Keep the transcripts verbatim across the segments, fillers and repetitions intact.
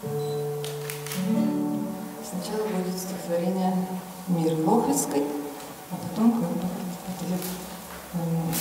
Сначала будет стихотворение «Мир Лохвицкой», а потом ответ Мармеладзе.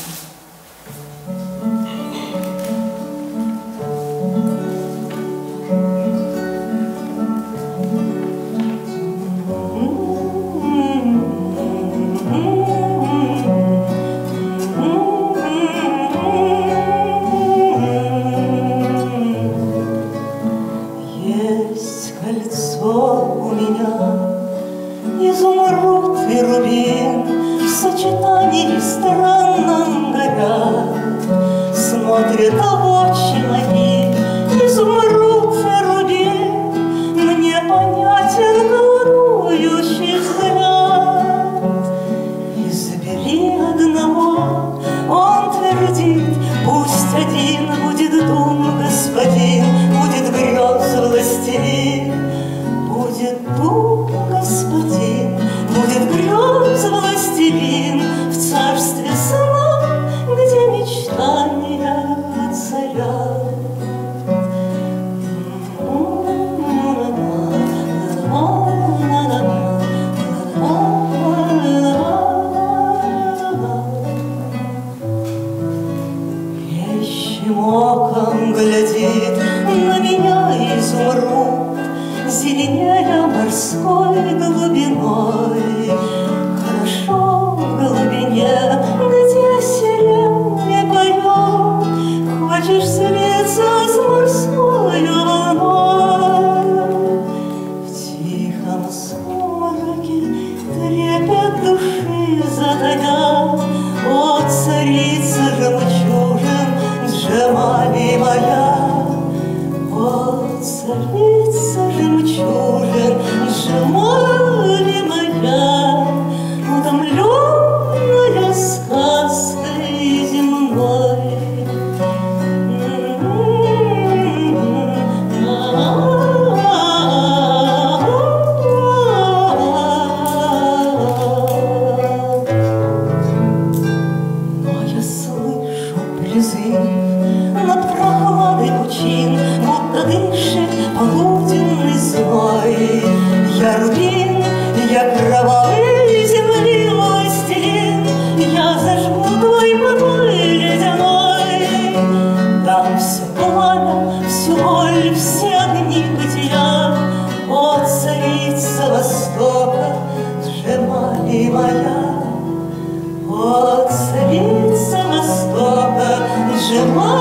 Есть кольцо у меня, изумруд и рубин в сочетании странном горят. Смотрят в очи мои изумруд и рубин, мне понятен колдующий взгляд. Избери одного, он твердит, пусть один будет дум господин, будет грез властелин, будет дум господин, будет грез властелин в царстве сна, где мечтания царят. Оком глядит на меня изумруд, зеленея морской глубиной. Хорошо в глубине, где сирень поет, хочешь слиться с морской волной. В тихом сумраке трепет души затаят, о, царица жемчужин, Джемали моя, о, царица жемчужин, Джемали моя, утомленная сказкой земной. Но я слышу призыв над прохладой пучин, будто дышит полуденный зной. Я рубин, я кровавый земли властелин, я зажгу твой покой ледяной. Дам все пламя, всю боль, все огни бытия, о, царица Востока, Джемали моя, о, царица Востока, Джемали.